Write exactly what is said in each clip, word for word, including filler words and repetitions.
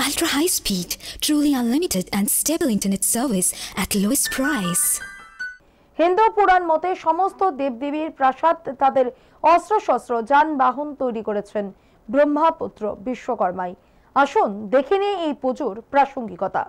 Ultra high speed, truly unlimited and stable internet service at lowest price. Hindu পুরাণ মতে সমস্ত দেবদেবীর প্রাসাদ তাদের অস্ত্র শস্ত্র যানবাহন তৈরি করেছেন ব্রহ্মাপুত্র বিশ্বকর্মাই। আসুন দেখে নিই এই পুজোর প্রাসঙ্গিকতা।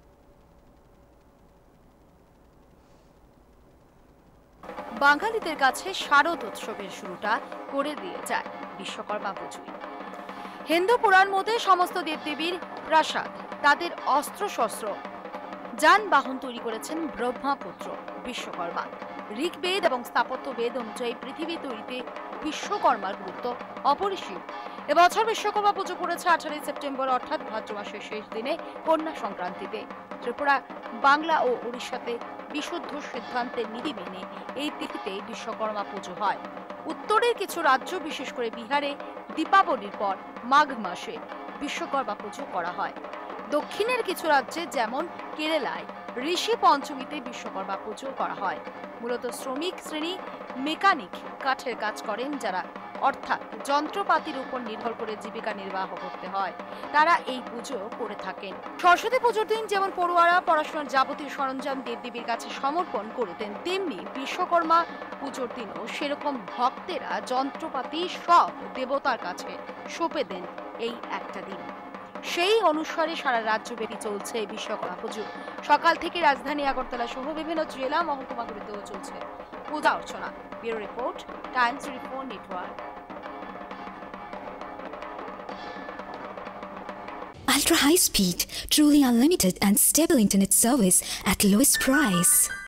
বাঙালিদের কাছে শারদ উৎসবের শুরুটা করে দিয়ে যায় বিশ্বকর্মা পুজোয়। হিন্দু পুরাণ মতে সমস্ত দেবদেবীর প্রাসাদ তাদের অস্ত্র শস্ত্র যানবাহন তৈরি করেছেন ব্রহ্মাপুত্র বিশ্বকর্মা। ঋগ্বেদ এবং স্থাপত্যবেদ অনুযায়ী পৃথিবী তৈরিতে বিশ্বকর্মার গুরুত্ব অপরিসীম। এবছর বিশ্বকর্মা পুজো পড়েছে আঠারোই সেপ্টেম্বর অর্থাৎ ভাদ্র মাসের শেষ দিনে কন্যা সংক্রান্তিতে। ত্রিপুরা, বাংলা ও উড়িষ্যাতে বিশুদ্ধ সিদ্ধান্তের নীতি মেনে এই তিথিতে বিশ্বকর্মা পুজো হয়। উত্তরের কিছু রাজ্য বিশেষ করে বিহারে দীপাবলির পর মাঘ মাসে বিশ্বকর্মা পুজো করা হয়। দক্ষিণের কিছু রাজ্যে যেমন কেরালায় ঋষি পঞ্চমীতে বিশ্বকর্মা পুজো করা হয়। মূলত শ্রমিক শ্রেণী মেকানিক কাঠের কাজ করেন যারা, অর্থাৎ যন্ত্রপাতির উপর নির্ভর করে জীবিকা নির্বাহ করতে হয়, তারা এই পুজো করে থাকেন। সরস্বতী পুজোর দিন যেমন পড়ুয়ারা পড়াশোনার যাবতীয় সরঞ্জাম দেবদেবীর কাছে সমর্পণ করে দেন, তেমনি বিশ্বকর্মা পুজোর দিনও সেরকম ভক্তেরা যন্ত্রপাতি সব দেবতার কাছে সঁপে দেন এই একটা দিন। সেই অনুসারে সারা রাজ্যব্যাপী চলছে বিশ্বকর্মা পুজো। সকাল থেকে রাজধানী আগরতলা সহ বিভিন্ন জেলা মহকুমাগুলিতেও চলছে পূজা অর্চনা। Bureau report, times report network. Ultra high speed, truly unlimited and stable internet service at lowest price.